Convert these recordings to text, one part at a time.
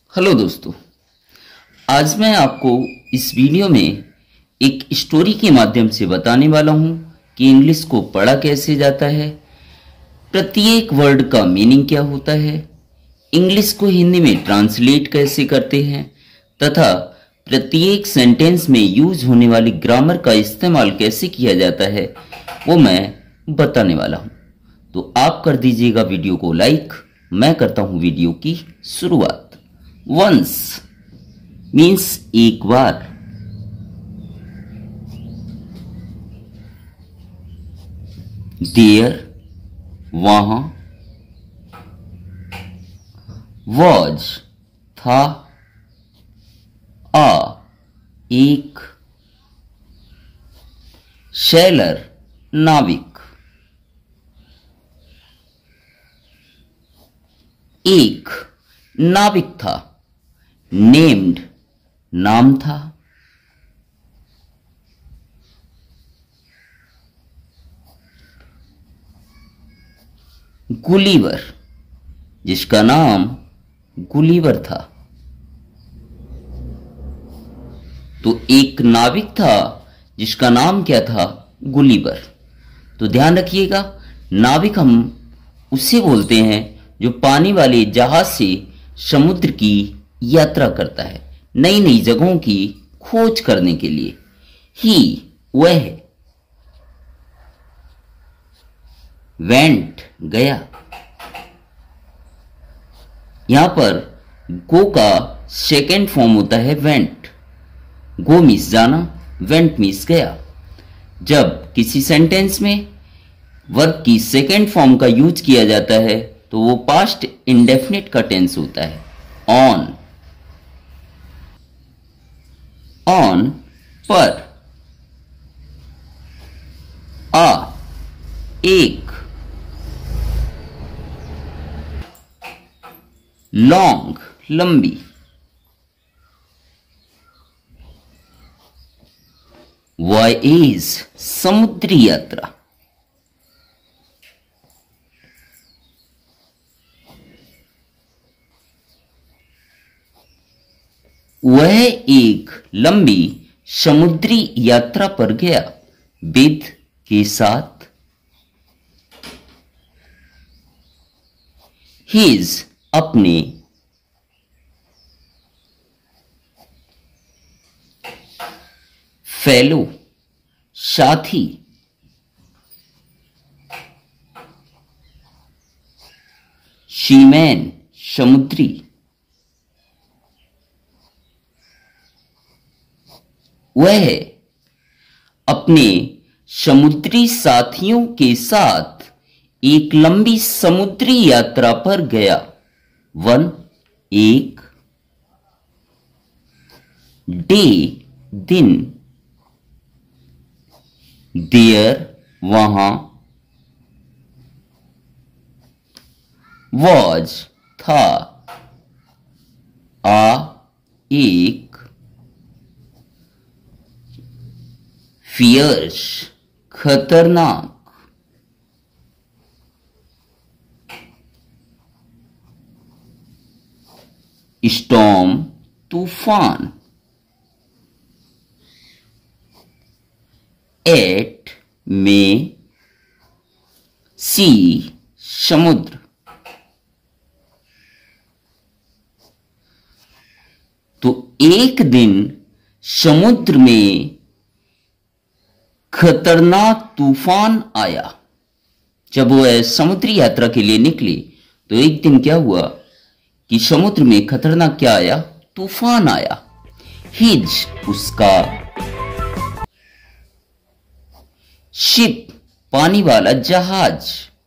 Hello दोस्तों, आज मैं आपको इस वीडियो में एक स्टोरी के माध्यम से बताने वाला हूं कि इंग्लिश को पढ़ा कैसे जाता है, प्रत्येक वर्ड का मीनिंग क्या होता है, इंग्लिश को हिंदी में ट्रांसलेट कैसे करते हैं तथा प्रत्येक सेंटेंस में यूज होने वाली ग्रामर का इस्तेमाल कैसे किया जाता है वो मैं बताने वाला हूं। तो आप कर दीजिएगा वीडियो को लाइक। मैं करता हूं वीडियो की शुरुआत। वंस मीन्स एक बार। देयर वहां। वॉज था। आ एक। शेलर नाविक। एक नाविक था। नेम्ड नाम था। गुलीवर जिसका नाम गुलीवर था। तो एक नाविक था जिसका नाम क्या था? गुलीवर। तो ध्यान रखिएगा, नाविक हम उसे बोलते हैं जो पानी वाले जहाज से समुद्र की यात्रा करता है नई नई जगहों की खोज करने के लिए। ही वह। वेंट गया। यहां पर गो का सेकेंड फॉर्म होता है वेंट। गो मीन्स जाना, वेंट मीन्स गया। जब किसी सेंटेंस में वर्ब की सेकेंड फॉर्म का यूज किया जाता है तो वो पास्ट इंडेफिनिट का टेंस होता है। ऑन। ऑन पर। आ एक। लॉन्ग लंबी। वॉयेज समुद्री यात्रा। वह एक लंबी समुद्री यात्रा पर गया विद के साथ। हिज अपने। फेलो साथी। शीमैन समुद्री। वह अपने समुद्री साथियों के साथ एक लंबी समुद्री यात्रा पर गया। वन एक। डे दिन। देयर वहां। वॉज था। आ एक। फियर्स खतरनाक। स्टॉर्म तूफान। एट में। सी समुद्र। तो एक दिन समुद्र में खतरनाक तूफान आया। जब वह समुद्री यात्रा के लिए निकले तो एक दिन क्या हुआ कि समुद्र में खतरनाक क्या आया? तूफान आया। हिज उसका। शिप पानी वाला जहाज।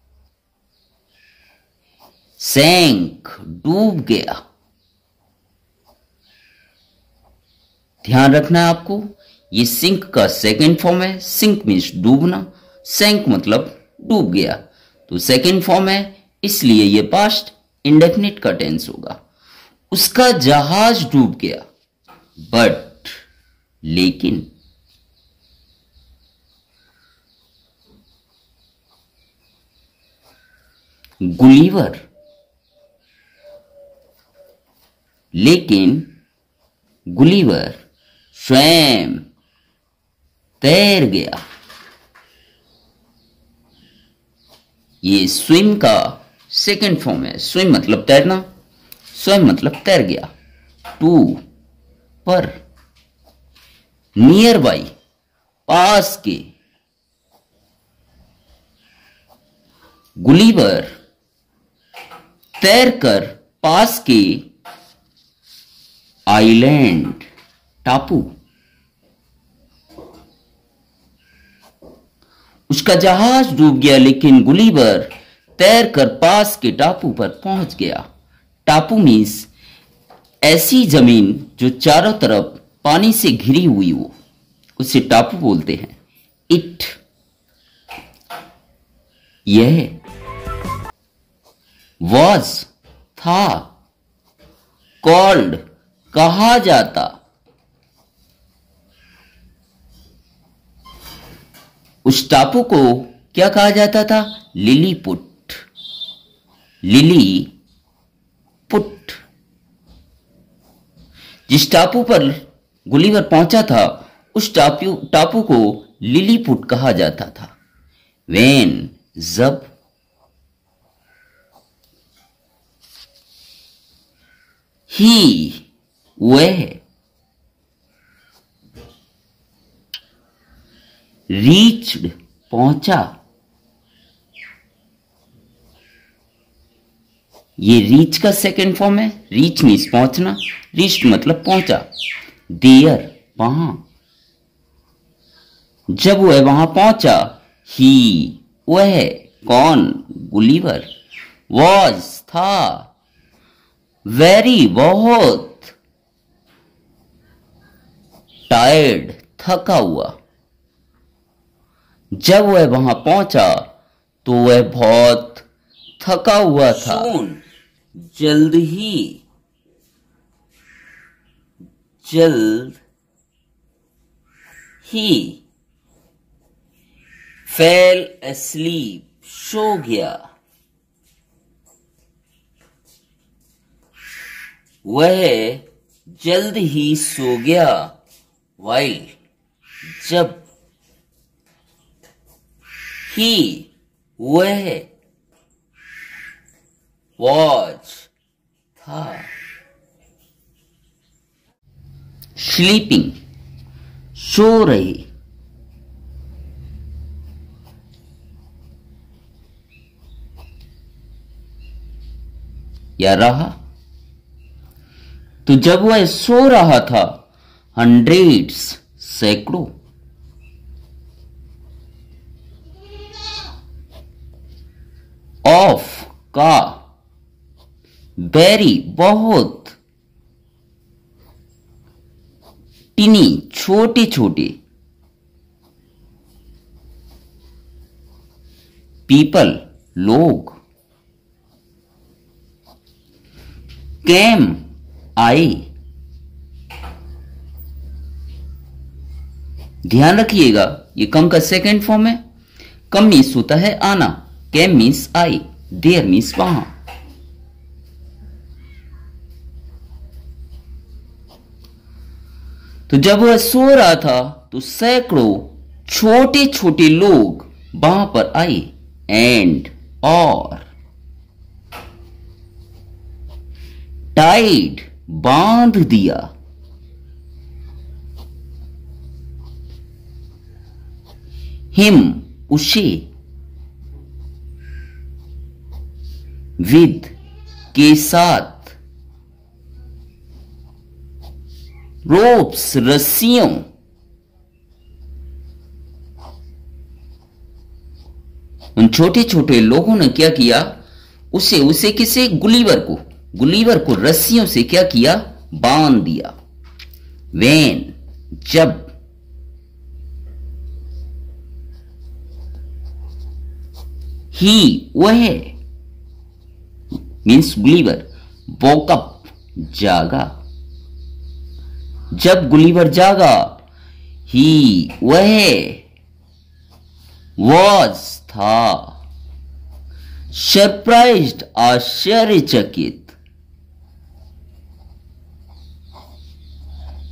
सैंक डूब गया। ध्यान रखना है आपको, ये सिंक का सेकेंड फॉर्म है। सिंक मीन्स डूबना, सैंक मतलब डूब गया। तो सेकेंड फॉर्म है इसलिए ये पास्ट इंडेफिनिट का टेंस होगा। उसका जहाज डूब गया। बट लेकिन। गुलीवर लेकिन गुलिवर स्वयं तैर गया। ये स्विम का सेकंड फॉर्म है। स्विम मतलब तैरना, स्वयं मतलब तैर गया। टू पर, नियर बाई पास के। गुलिवर तैरकर पास के आइलैंड टापू। उसका जहाज डूब गया लेकिन गुलिवर तैरकर पास के टापू पर पहुंच गया। टापू मीन्स ऐसी जमीन जो चारों तरफ पानी से घिरी हुई हो, उसे टापू बोलते हैं। इट यह, वॉज था, कॉल्ड कहा जाता। उस टापू को क्या कहा जाता था? लिलीपुट। Lilliput. जिस टापू पर गुलिवर पहुंचा था उस टापू को लिलीपुट कहा जाता था। वेन जब, ही वह, रीच्ड पहुंचा। ये रीच का सेकेंड फॉर्म है। रीच मीन्स पहुंचना, रीच मतलब पहुंचा। देयर वहां, जब वह वहां पहुंचा। ही वह, कौन? गुलिवर। वॉज था, वेरी बहुत, टायर्ड थका हुआ। जब वह वहां पहुंचा तो वह बहुत थका हुआ था। जल्द ही, जल्द ही। फेल asleep, सो गया। वह जल्द ही सो गया। वाइल जब, ही वह, वॉच था। स्लीपिंग सो रहे। या रहा। तो जब वह सो रहा था, हंड्रेड्स सैकड़ों, ऑफ का, वेरी बहुत, टिनी छोटे छोटे, पीपल लोग, कैम आए। ध्यान रखिएगा ये कम का सेकेंड फॉर्म है। कम मीन्स होता है आना, कैम मीन्स आई, देयर मीन्स वहां। तो जब वह सो रहा था तो सैकड़ों छोटे छोटे लोग वहां पर आए। एंड और, टाइड बांध दिया। हिम उसे, विद के साथ, रोप्स रस्सियों, उन छोटे छोटे लोगों ने क्या किया? उसे किसे? गुलिवर को रस्सियों से क्या किया? बांध दिया। वेन जब, ही वह मीन्स गुलिवर, वोकअप जागा। जब गुलिवर जागा, ही वह, वॉज था, सरप्राइज्ड आश्चर्यचकित,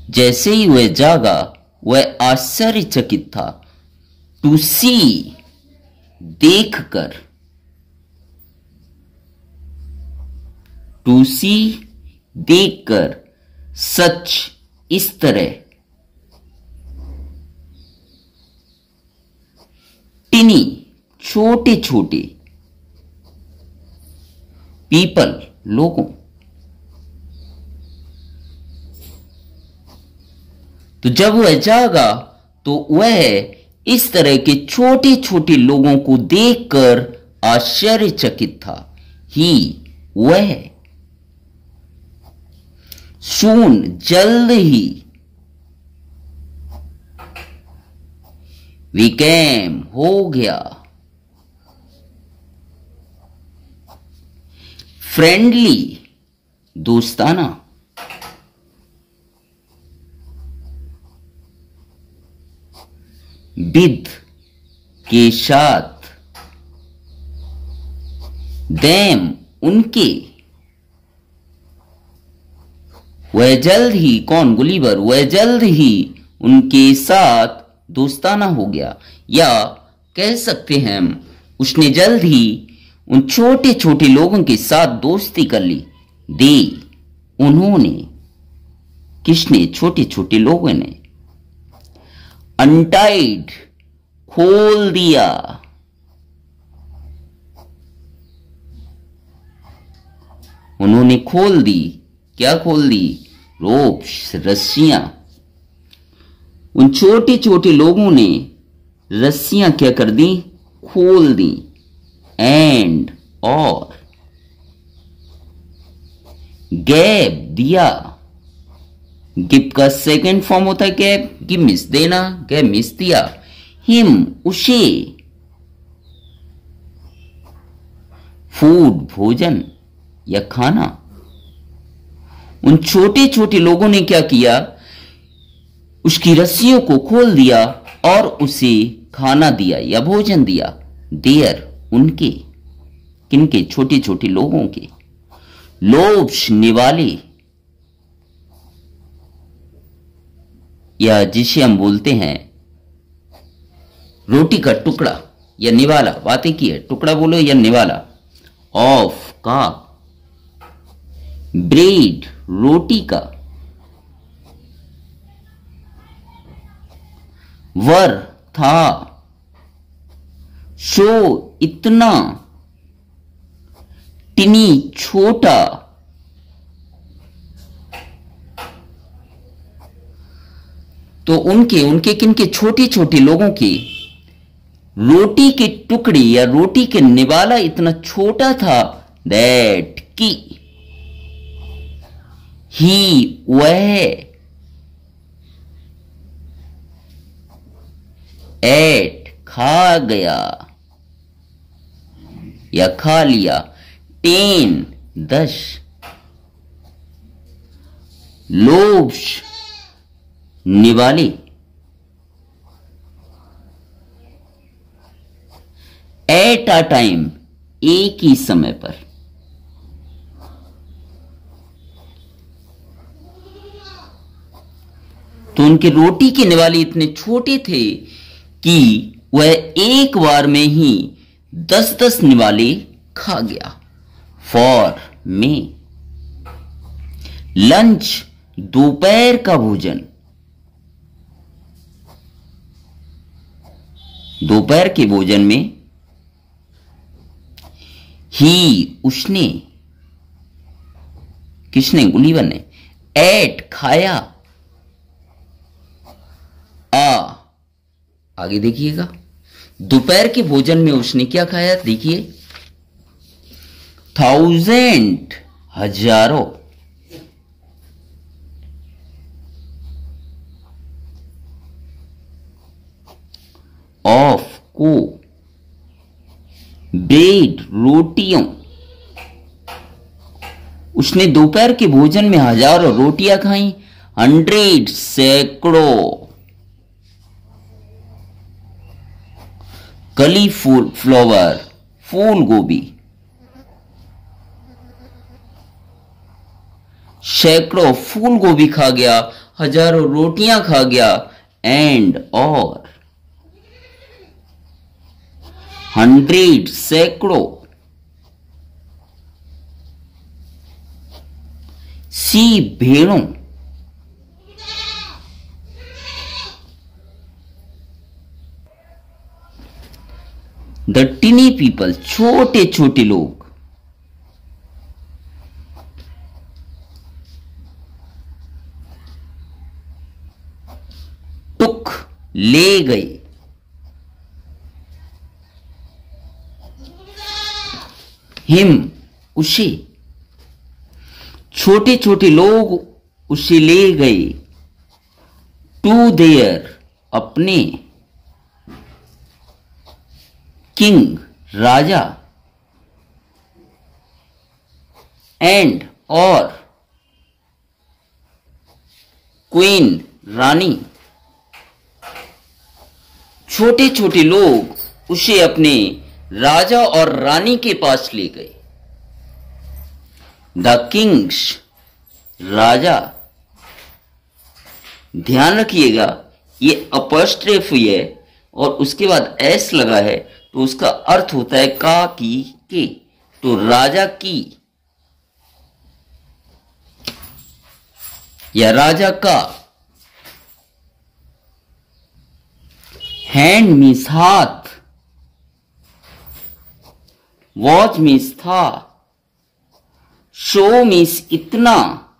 जैसे ही वह जागा वह आश्चर्यचकित था। टू सी, देखकर, टू सी, देखकर, सच, इस तरह, टिनी, छोटे छोटे, पीपल, लोगों। तो जब वह जागा तो वह इस तरह के छोटे छोटे लोगों को देखकर आश्चर्यचकित था। ही, वह, सून, जल्द ही, विकेम, हो गया, फ्रेंडली, दोस्ताना, विद, के साथ, देम, उनके। वह जल्द ही, कौन, गुलिवर, वह जल्द ही उनके साथ दोस्ताना हो गया, या कह सकते हैं हम उसने जल्द ही उन छोटे छोटे लोगों के साथ दोस्ती कर ली। दे, उन्होंने, किसने, छोटे छोटे लोगों ने। अनटाइड, खोल दिया, उन्होंने खोल दी, क्या खोल दी, रोप्स, रस्सियां। उन छोटे छोटे लोगों ने रस्सियां क्या कर दी, खोल दी। एंड, और, गैब, दिया। गिव का सेकंड फॉर्म होता है गैब, गिव मिस, देना, गैब मिस, दिया। हिम, उसे। फूड, भोजन या खाना। उन छोटे छोटे लोगों ने क्या किया, उसकी रस्सियों को खोल दिया और उसे खाना दिया या भोजन दिया। देयर, उनके, किनके, छोटे छोटे लोगों के। लोब्स, निवाले, या जिसे हम बोलते हैं रोटी का टुकड़ा या निवाला, बातें की है, टुकड़ा बोलो या निवाला। ऑफ, का। ब्रेड, रोटी का। वर, था। शो, इतना। टिनी, छोटा। तो उनके किनके, छोटे छोटे लोगों के रोटी के टुकड़े या रोटी के निवाला इतना छोटा था, दैट, की। ही, वह। एट, खा गया या खा लिया। 10, 10। लोब्स, निवाले। एट अ टाइम, एक ही समय पर। तो उनके रोटी के निवाले इतने छोटे थे कि वह एक बार में ही 10-10 निवाले खा गया। फॉर, में। लंच, दोपहर का भोजन। दोपहर के भोजन में। ही, उसने, किसने, गुलिवर ने। एट, खाया। आगे देखिएगा, दोपहर के भोजन में उसने क्या खाया, देखिए। 1000, हजारों। ऑफ, को। ब्रेड, रोटियों। उसने दोपहर के भोजन में हजारों रोटियां खाई। 100, सैकड़ों। कलीफ्लावर, फूल गोभी। सैकड़ों फूल गोभी खा गया, हजारों रोटियां खा गया, एंड और 100 सैकड़ों सी भेड़ों द टिनी पीपल छोटे छोटे लोग टुक ले गए, हिम उसे, छोटे छोटे लोग उसे ले गए, टू देयर अपने, किंग राजा, एंड और क्वीन रानी, छोटे छोटे लोग उसे अपने राजा और रानी के पास ले गए। द किंग्स राजा, ध्यान रखिएगा ये अपॉस्ट्रोफी है और उसके बाद एस लगा है तो उसका अर्थ होता है का, की, के। तो राजा की या राजा का। हैंड मीन्स हाथ, वॉच मीन्स था, शो मीन्स इतना,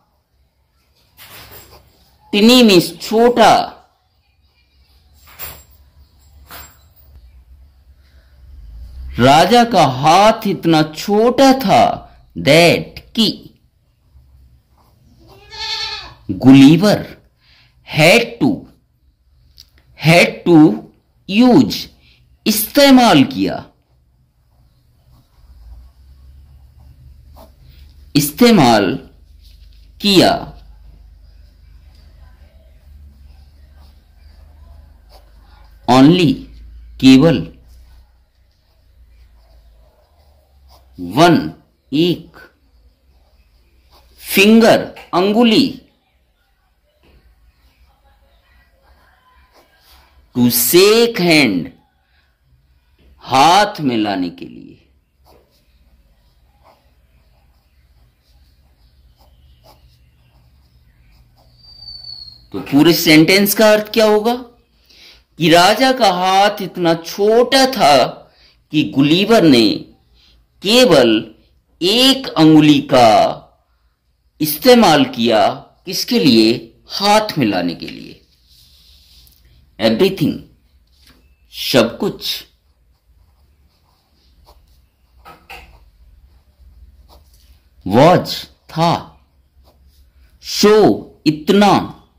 टिनी मीन्स छोटा, राजा का हाथ इतना छोटा था दैट की गुलीवर हैड टू यूज इस्तेमाल किया, इस्तेमाल किया, ओनली केवल, वन एक, फिंगर अंगुली, टू शेक हैंड हाथ मिलाने के लिए। तो पूरे सेंटेंस का अर्थ क्या होगा कि राजा का हाथ इतना छोटा था कि गुलीवर ने केवल एक अंगुली का इस्तेमाल किया, किसके लिए? हाथ मिलाने के लिए। एवरीथिंग सब कुछ, वॉज था, शो इतना,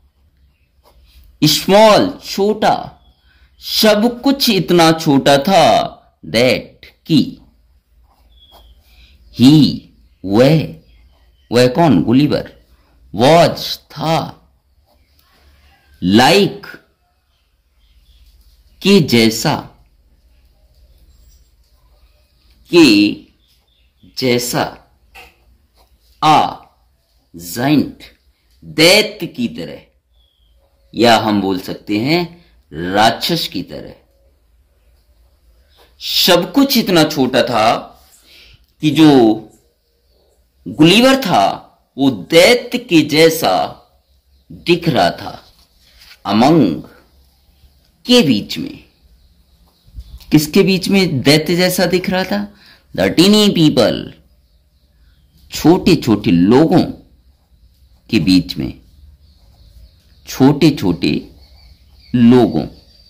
स्मॉल छोटा, सब कुछ इतना छोटा था दैट की ही वह कौन? गुलीवर, वॉज था, लाइक के जैसा, के जैसा, आ जाइंट दैत्य की तरह, या हम बोल सकते हैं राक्षस की तरह। सब कुछ इतना छोटा था कि जो गुलीवर था वो दैत्य के जैसा दिख रहा था। अमंग के बीच में, किसके बीच में दैत्य जैसा दिख रहा था? द टीनी पीपल छोटे छोटे लोगों के बीच में, छोटे छोटे लोगों।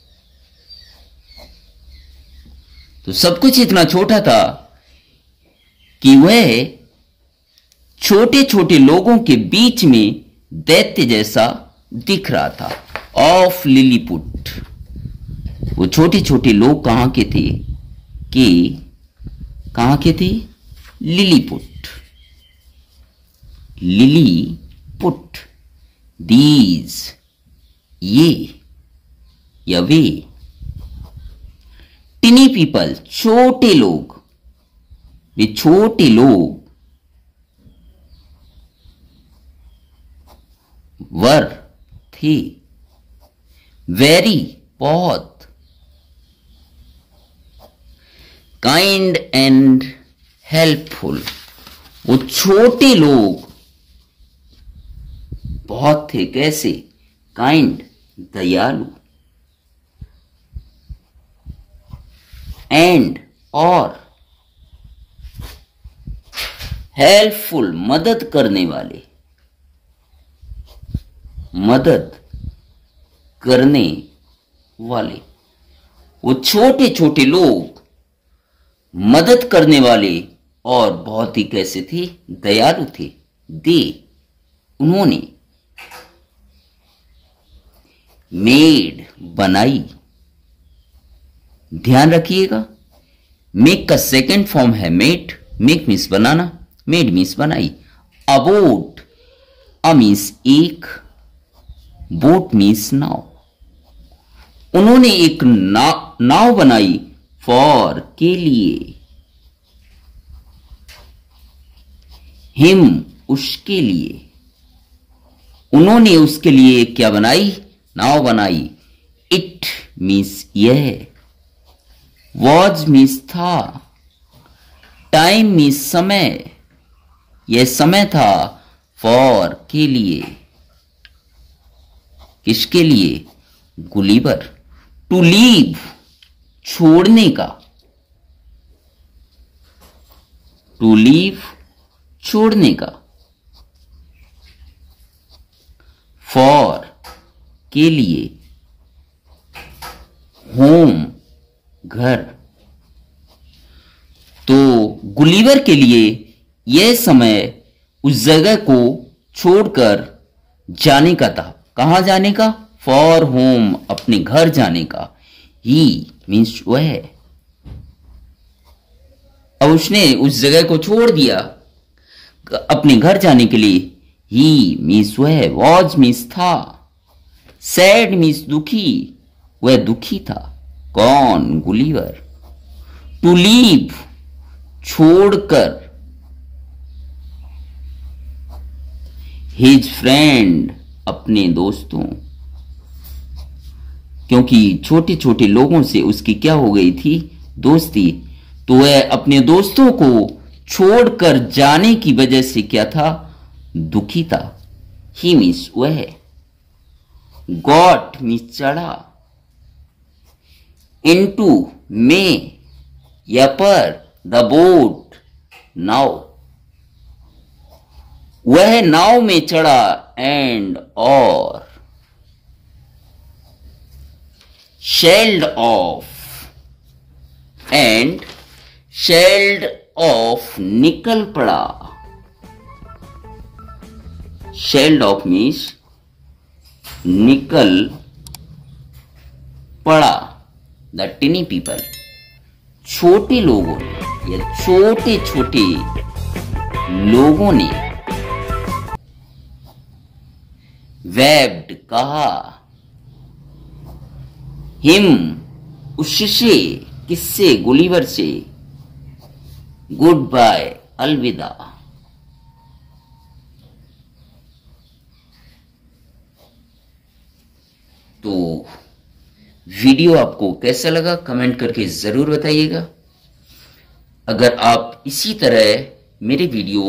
तो सब कुछ इतना छोटा था कि वह छोटे छोटे लोगों के बीच में दैत्य जैसा दिख रहा था। ऑफ लिलीपुट, वो छोटे छोटे लोग कहां के थे? कि कहां के थे? Lilliput, Lilliput. दीज ये या वे, टिनी पीपल छोटे लोग, वे छोटे लोग, वर थे, वेरी बहुत, काइंड एंड हेल्पफुल वो छोटे लोग बहुत थे, कैसे, काइंड दयालु, एंड और, हेल्पफुल मदद करने वाले, मदद करने वाले वो छोटे छोटे लोग मदद करने वाले और बहुत ही कैसे थे, दयालु थे। दे उन्होंने, मेड बनाई, ध्यान रखिएगा मेक का सेकंड फॉर्म है मेड, मेक मीन्स बनाना, मेड मीन्स बनाई। अबोट, अ मीन्स एक, बोट मीन्स नाव, उन्होंने एक नाव बनाई, फॉर के लिए, हिम उसके लिए, उन्होंने उसके लिए क्या बनाई, नाव बनाई। इट मीन्स यह, वॉज मीन्स था, टाइम मीन्स समय, यह समय था, फॉर के लिए, किसके लिए, गुलिवर। टू लीव छोड़ने का, टू लीव छोड़ने का, फॉर के लिए, होम घर। तो गुलिवर के लिए यह समय उस जगह को छोड़कर जाने का था, कहां जाने का, फॉर होम अपने घर जाने का। ही मीन्स वह, अब उसने उस जगह को छोड़ दिया अपने घर जाने के लिए। ही मीन्स वह, वॉज मीन्स था, सैड मीन्स दुखी, वह दुखी था, कौन, गुलिवर। टू लीव छोड़कर, हिज फ्रेंड अपने दोस्तों, क्योंकि छोटे छोटे लोगों से उसकी क्या हो गई थी, दोस्ती, तो वह अपने दोस्तों को छोड़कर जाने की वजह से क्या था, दुखी था। ही मीन्स वह, गॉट मीन्स चढ़ा, इनटू में या पर, द बोट नाव, वह नाव में चढ़ा, एंड और, sailed off, and sailed off निकल पड़ा, शेल्ड ऑफ मीन्स निकल पड़ा, द टिनी पीपल छोटे लोगों ने या छोटे छोटे लोगों ने, वेब्ड कहा, हिम उससे, किससे, गुलिवर से, गुड बाय अलविदा। तो वीडियो आपको कैसा लगा कमेंट करके जरूर बताइएगा। अगर आप इसी तरह मेरे वीडियो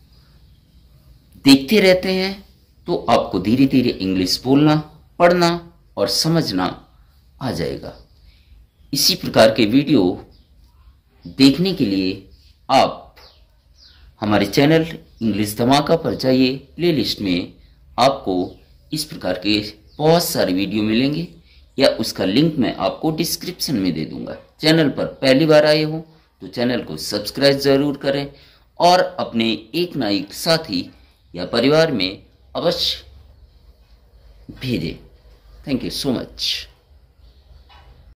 देखते रहते हैं तो आपको धीरे धीरे इंग्लिश बोलना, पढ़ना और समझना आ जाएगा। इसी प्रकार के वीडियो देखने के लिए आप हमारे चैनल इंग्लिश धमाका पर जाइए। प्लेलिस्ट में आपको इस प्रकार के बहुत सारे वीडियो मिलेंगे या उसका लिंक मैं आपको डिस्क्रिप्शन में दे दूंगा। चैनल पर पहली बार आए हो तो चैनल को सब्सक्राइब जरूर करें और अपने एक ना एक साथी या परिवार में अवश्य भेजें। Thank you so much.